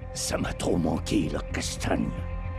Ça m'a trop manqué, la castagne.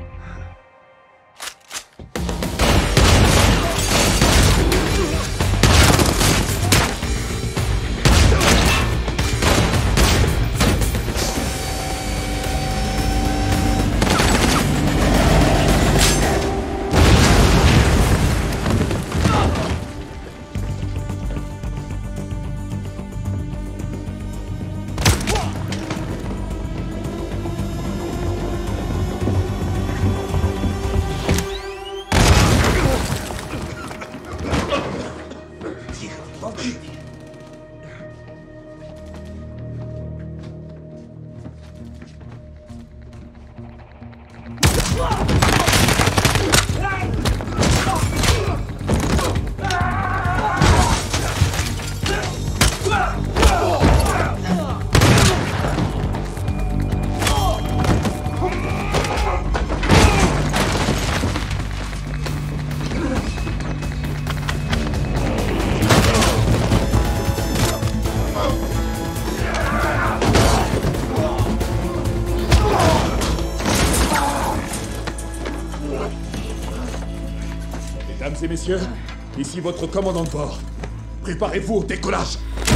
Mesdames et messieurs, ici votre commandant de bord. Préparez-vous au décollage.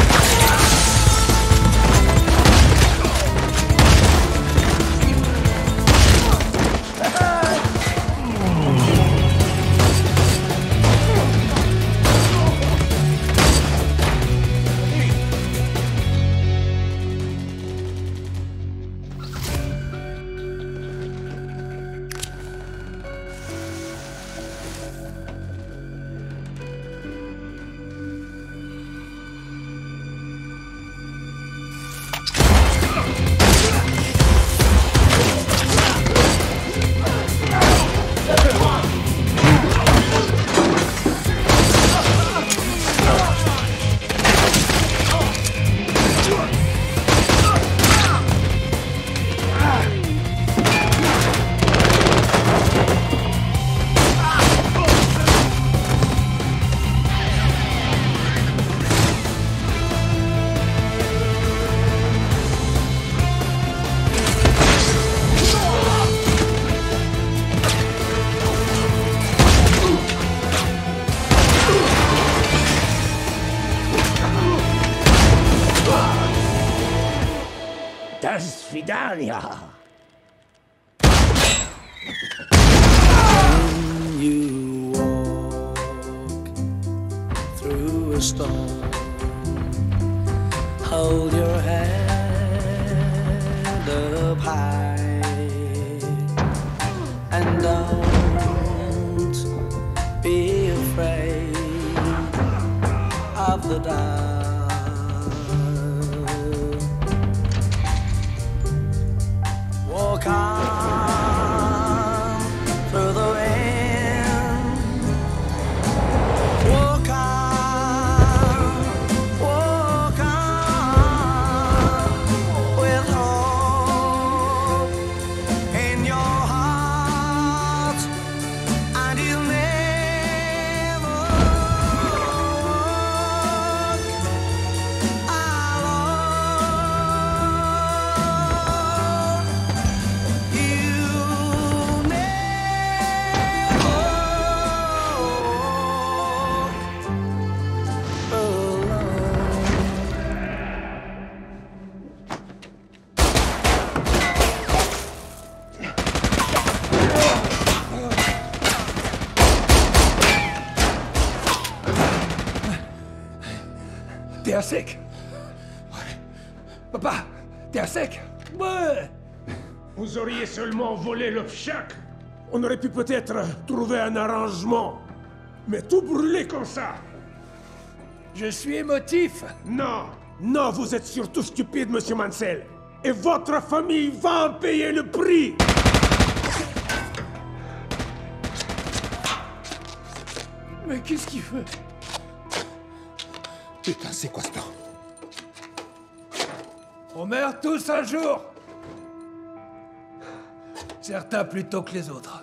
Das Svidania! When you walk through a storm, hold your head up high and don't be afraid of the dark. Walk on through the wind. Walk on with hope in your heart, and you'll never walk alone. You never walk alone. T'es à sec? Ouais. Papa, t'es à sec? Ouais. Vous auriez seulement volé le pshak. On aurait pu peut-être trouver un arrangement. Mais tout brûler comme ça. Je suis émotif. Non, non, vous êtes surtout stupide, monsieur Mansell. Et votre famille va en payer le prix. Mais qu'est-ce qu'il fait? Putain, c'est quoi ce plan? On meurt tous un jour. Certains plus tôt que les autres.